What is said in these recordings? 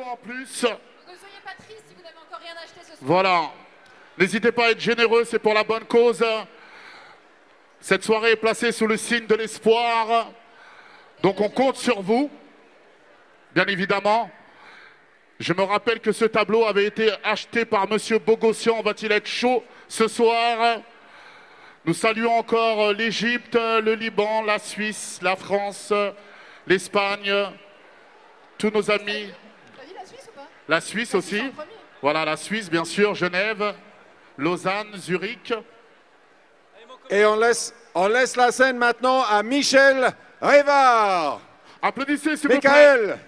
en plus. Ne soyez pas triste si vous n'avez encore rien acheté ce soir. Voilà. N'hésitez pas à être généreux, c'est pour la bonne cause. Cette soirée est placée sous le signe de l'espoir. Donc on compte sur vous, bien évidemment. Je me rappelle que ce tableau avait été acheté par Monsieur Bogossian. Va-t-il être chaud ce soir? Nous saluons encore l'Égypte, le Liban, la Suisse, la France, l'Espagne, tous nos amis. T'as dit la Suisse ou pas? La Suisse aussi. Voilà, la Suisse, bien sûr, Genève, Lausanne, Zurich. Et on laisse la scène maintenant à Michaël Raivard. Applaudissez, s'il vous plaît. Michaël.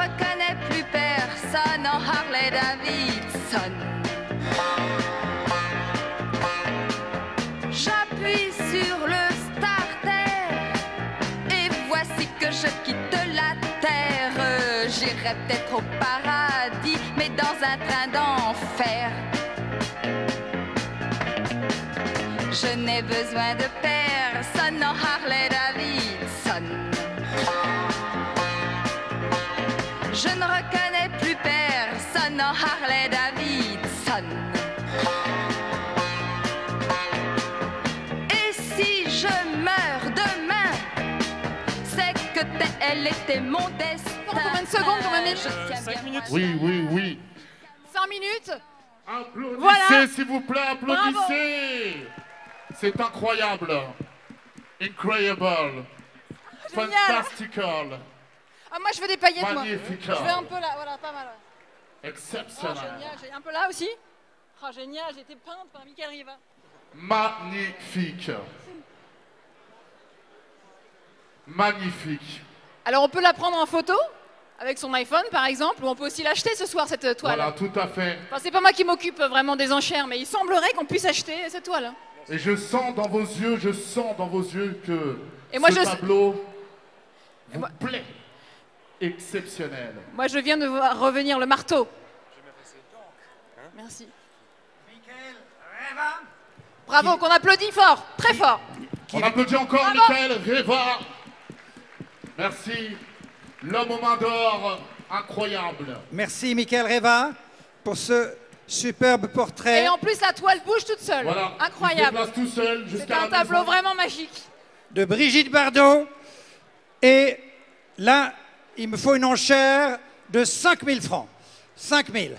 reconnais plus personne en Harley Davidson. J'appuie sur le starter et voici que je quitte la terre. J'irai peut-être au paradis, mais dans un train d'enfer. Je n'ai besoin de personne en Harley Davidson. Je ne reconnais plus personne en Harley Davidson. Et si je meurs demain, c'est que elle était mon destin. Combien de secondes, combien de minutes? 5 minutes. Oui, oui, oui. 5 minutes. Applaudissez, Voilà. s'il vous plaît, applaudissez. C'est incroyable. Incroyable. Génial. Fantastical. Ah, moi, je veux des paillettes, moi. Magnifique. Je veux un peu là, voilà, pas mal. Ouais. Exceptionnel. Oh, génial, j'ai un peu là aussi. Oh, génial, j'ai été peinte par Michaël Raivard. Magnifique. Magnifique. Alors, on peut la prendre en photo avec son iPhone, par exemple, ou on peut aussi l'acheter ce soir, cette toile. Voilà, tout à fait. Enfin, c'est pas moi qui m'occupe vraiment des enchères, mais il semblerait qu'on puisse acheter cette toile. Et je sens dans vos yeux, que Et moi, ce je- tableau vous plaît. Exceptionnel. Moi, je viens de voir revenir le marteau. Merci. Michaël Raivard. Bravo, qu'on applaudit fort, très fort. On applaudit encore Bravo. Michaël Raivard. Merci. L'homme aux mains d'or, incroyable. Merci Michaël Raivard pour ce superbe portrait Et en plus, la toile bouge toute seule. Voilà. Incroyable. Il se déplace tout seul C'est jusqu'à un la tableau maison. vraiment magique. de Brigitte Bardot. Et là, il me faut une enchère de 5 000 francs. 5 000.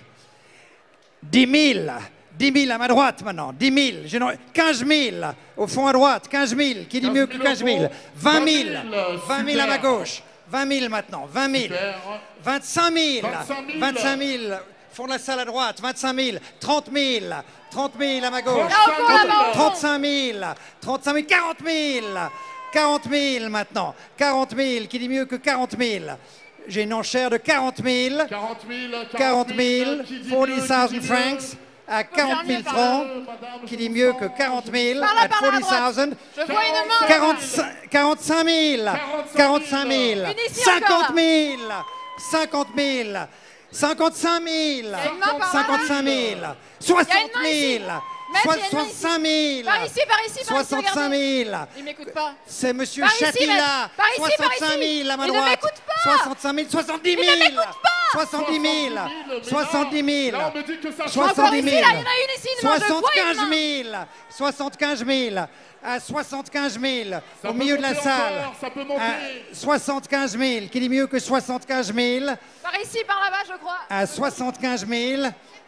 10 000. 10 000 à ma droite maintenant. 10 000. 15 000 au fond à droite. 15 000. Qui dit mieux que 15 000? 20 000. 20 000 à ma gauche. 20 000 maintenant. 20 000. Super. 25 000. 25 000. 25 000. Fond de la salle à droite. 25 000. 30 000. 30 000 à ma gauche. 35 000. 35 000. 40 000. 40 000 maintenant. 40 000. Qui dit mieux que 40 000? J'ai une enchère de 40 000. 40 000. 40 000. qui dit 40 mieux, 000 qui dit francs. mieux. À 40 000 Par francs. Madame, Qui je dit vous mieux sens. que 40 000. Par là, At par là, à droite. 40 000. Je vois une main. 45 000. 45 000. Une ici 50 encore, 000. 50 000. 55 000. a une main par là. 55 000. 60 Il y a une main ici. 000. Maître, il y a une main 65 000. Par ici, par ici, par ici, 65 regardez. 000. Il m'écoute pas. C'est Monsieur Par ici, Chatilla. maître. Par ici, par 65 ici. 000 à ma Il ne droite. m'écoute pas. 65 000. 70 000. Il ne m'écoute pas. 70 000. mais 70 000. Là, on me dit que ça change. 70 Encore 000. ici, là, il y en a une ici, une main. Je vois une 75 main. 000. 75 000. À 75 000. Ça Au peut milieu de la monter salle. encore, ça peut monter. À 75 000. Qui dit mieux que 75 000? Par ici, par là-bas, je crois. À 75 000.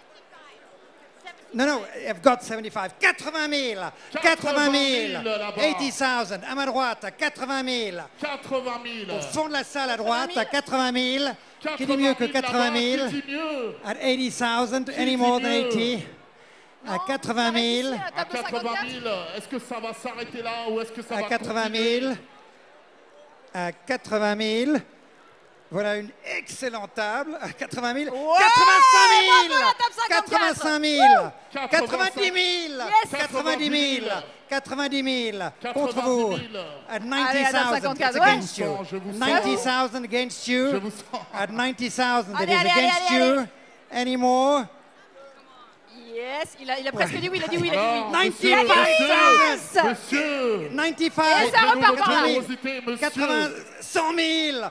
No, I've got 75. 80 000. 80 000. là-bas. 80 000. À ma droite, à 80 000. 80 000. Au fond de la salle à droite, 000. à 80 000. Qui dit mieux que 80 000? Qui dit mieux? At 80 000. Any more than 80? À 80 000. À 80 000. Est-ce que ça va s'arrêter là ou est-ce que ça À va 80 continuer? 000. À 80 000. Voilà une excellente table. À 80 000. 85 000. bravo, la table 54. 85 000. 90 000. Yes. 90 000. 90 000. Contre vous. At 90 Allez, à la 000. 54, It's ouais. against you. Je vous sens. 90 000 against Je you. vous sens. At 90 000 that Allez, is allez, allez, against allez, you. Any more? Yes, il a presque dit oui, il a dit oui, il a dit Alors, oui. monsieur, 95 000. monsieur, 95 Et ça repart par là. 000. générosité, monsieur. 80, 100 000, 100 000,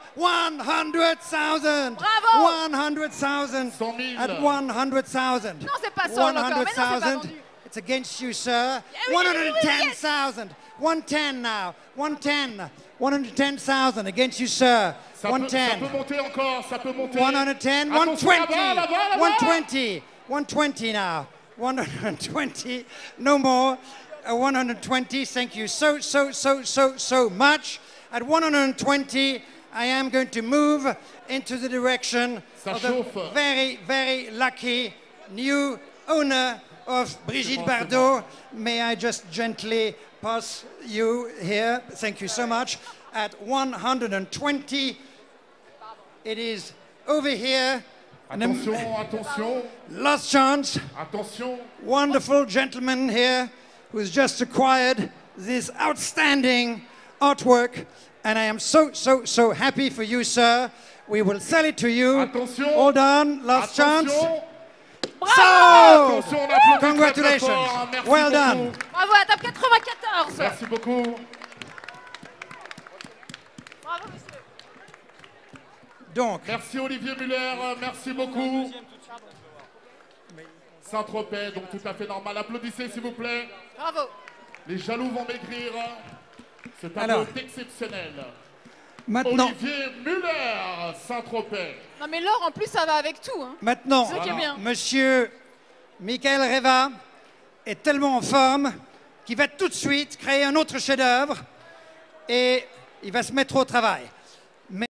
Bravo. 100 000, 100 000. at 100 000. Non, c'est pas ça, encore, mais non, c'est pas 100 000, vendu. it's against you, sir. oui, oui, oui, 110 000, 110 now, 110, 110 000 against you, sir. Ça peut 110, monter encore, ça peut monter. 110, Attention, 120, là-bas, là-bas, là-bas. 120, 120 now, 120, no more, 120, thank you so much. At 120, I am going to move into the direction Ça of the chauffe. very lucky new owner of Brigitte bon, Bardot. May I just gently pass you here? Thank you so much. At 120, it is over here. Attention, attention, Last chance. attention. Wonderful gentleman here who's just acquired this outstanding artwork. And I am so happy for you, sir. We will sell it to you. Attention. Hold on, last chance. Attention. So, Attention, on applaudit très, très congratulations. fort. Merci Well beaucoup. done. Bravo à top 94. Merci beaucoup. Bravo, monsieur. Donc, Merci Olivier Muller, merci beaucoup. Saint-Tropez, donc tout à fait normal. Applaudissez s'il vous plaît. Bravo. Les jaloux vont maigrir. Ce tableau Alors. est exceptionnel. maintenant, Olivier Muller, Saint-Tropez. Non mais l'or en plus ça va avec tout. Hein. maintenant, C'est ça qui est bien. monsieur Michaël Raivard est tellement en forme qu'il va tout de suite créer un autre chef-d'œuvre et il va se mettre au travail.